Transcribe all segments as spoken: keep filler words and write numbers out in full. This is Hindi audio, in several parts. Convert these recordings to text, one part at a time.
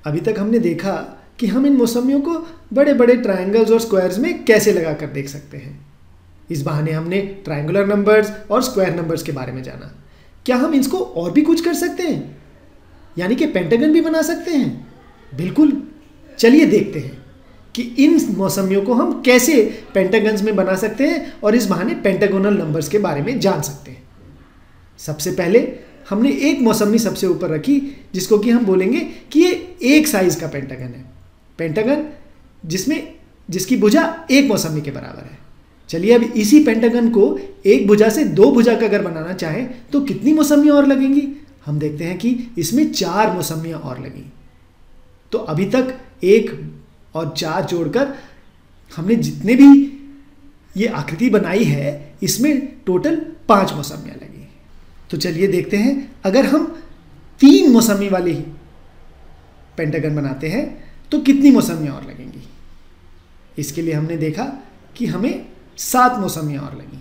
अभी तक हमने देखा कि हम इन मौसमियों को बड़े बड़े ट्रायंगल्स और स्क्वायर्स में कैसे लगा कर देख सकते हैं। इस बहाने हमने ट्रायंगुलर नंबर्स और स्क्वायर नंबर्स के बारे में जाना। क्या हम इसको और भी कुछ कर सकते हैं, यानी कि पेंटागन भी बना सकते हैं? बिल्कुल, चलिए देखते हैं कि इन मौसमियों को हम कैसे पेंटागन्स में बना सकते हैं और इस बहाने पेंटागोनल नंबर्स के बारे में जान सकते हैं। सबसे पहले हमने एक मौसमी सबसे ऊपर रखी, जिसको कि हम बोलेंगे कि ये एक साइज का पेंटागन है। पेंटागन जिसमें जिसकी भुजा एक मौसमी के बराबर है। चलिए अब इसी पेंटागन को एक भुजा से दो भुजा का अगर बनाना चाहें तो कितनी मौसमियाँ और लगेंगी? हम देखते हैं कि इसमें चार मौसमियाँ और लगेंगी। तो अभी तक एक और चार जोड़कर हमने जितने भी ये आकृति बनाई है इसमें टोटल पांच मौसमियाँ लगी। तो चलिए देखते हैं, अगर हम तीन मौसमी वाली पेंटागन बनाते हैं तो कितनी मौसमियाँ और लगेंगी। इसके लिए हमने देखा कि हमें सात मौसमियाँ और लगी।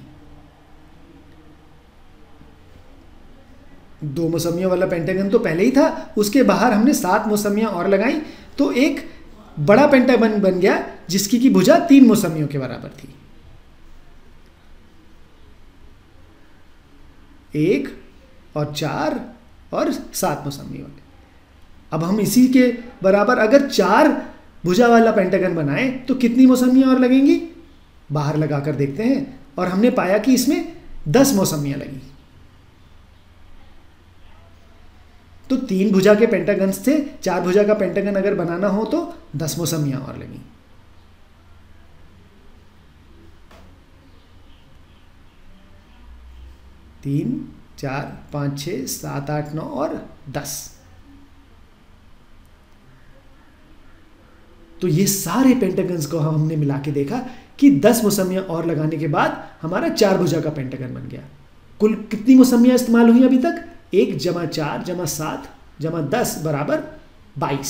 दो मौसमियों वाला पेंटागन तो पहले ही था, उसके बाहर हमने सात मौसमियाँ और लगाई तो एक बड़ा पेंटागन बन गया जिसकी की भुजा तीन मौसमियों के बराबर थी। एक और चार और सात मौसमी वाले। अब हम इसी के बराबर अगर चार भुजा वाला पेंटागन बनाएं तो कितनी मौसमियाँ और लगेंगी? बाहर लगाकर देखते हैं और हमने पाया कि इसमें दस मौसमियाँ लगी। तो तीन भुजा के पेंटागन से चार भुजा का पेंटागन अगर बनाना हो तो दस मौसमियाँ और लगी। तीन, चार, पाँच, छः, सात, आठ, नौ और दस। तो ये सारे पेंटागन्स को हमने मिला के देखा कि दस मौसमियाँ और लगाने के बाद हमारा चार भुजा का पेंटागन बन गया। कुल कितनी मौसमियाँ इस्तेमाल हुई अभी तक? एक जमा चार जमा सात जमा दस बराबर बाईस।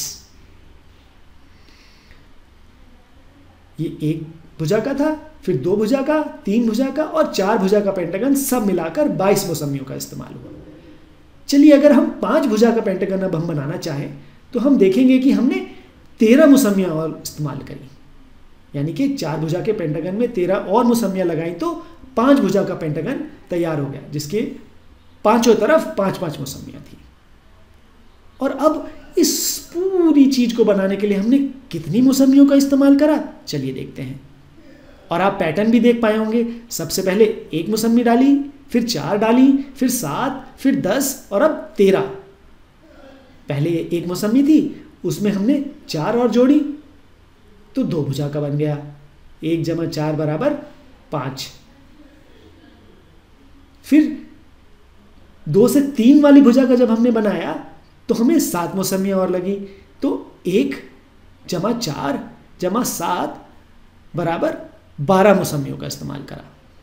ये एक भुजा का था, फिर दो भुजा का, तीन भुजा का और चार भुजा का पेंटागन सब मिलाकर बाईस मौसमियों का इस्तेमाल हुआ। चलिए अगर हम पांच भुजा का पेंटागन अब हम बनाना चाहें तो हम देखेंगे कि हमने तेरह मौसमियाँ और इस्तेमाल करी, यानी कि चार भुजा के पेंटागन में तेरह और मौसमियाँ लगाई तो पांच भुजा का पेंटागन तैयार हो गया, जिसके पांचों तरफ पांच पांच मौसमियाँ थी। और अब इस पूरी चीज को बनाने के लिए हमने कितनी मौसमियों का इस्तेमाल करा, चलिए देखते हैं। और आप पैटर्न भी देख पाए होंगे। सबसे पहले एक मौसमी डाली, फिर चार डाली, फिर सात, फिर दस और अब तेरह। पहले एक मौसमी थी, उसमें हमने चार और जोड़ी तो दो भुजा का बन गया। एक जमा चार बराबर पाँच। फिर दो से तीन वाली भुजा का जब हमने बनाया तो हमें सात मौसमियाँ और लगी। तो एक जमा चार जमा सात बराबर बारह मौसमियों का इस्तेमाल करा।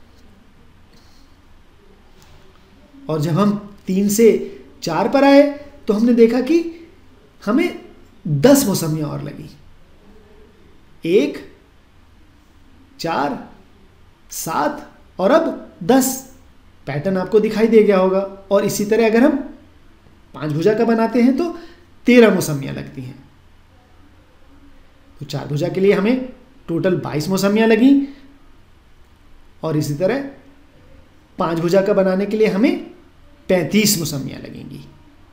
और जब हम तीन से चार पर आए तो हमने देखा कि हमें दस मौसमियाँ और लगी। एक, चार, सात और अब दस। पैटर्न आपको दिखाई दे गया होगा। और इसी तरह अगर हम पांच भुजा का बनाते हैं तो तेरह मौसमियाँ लगती हैं। तो चार भुजा के लिए हमें टोटल बाईस मौसमियाँ लगी और इसी तरह पांच भुजा का बनाने के लिए हमें पैंतीस मौसमियाँ लगेंगी।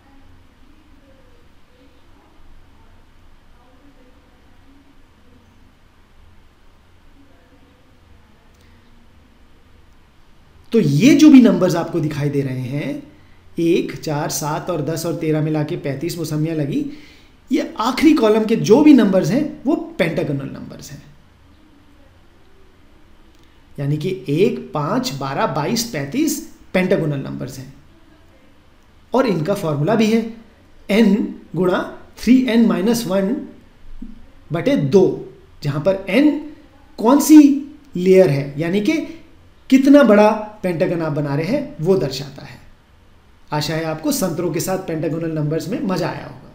तो ये जो भी नंबर्स आपको दिखाई दे रहे हैं, एक, चार, सात और दस और तेरह मिला के पैंतीस मौसमियाँ लगी, ये आखिरी कॉलम के जो भी नंबर्स हैं वो पेंटागोनल नंबर्स हैं। यानी कि एक, पाँच, बारह, बाईस, पैंतीस पेंटागोनल नंबर्स हैं। और इनका फॉर्मूला भी है n गुणा थ्री एन माइनस वन बटे दो, जहां पर n कौन सी लेयर है, यानी कि कितना बड़ा पेंटागन आप बना रहे हैं वो दर्शाता है। आशा है आपको संतरों के साथ पेंटागोनल नंबर्स में मजा आया होगा।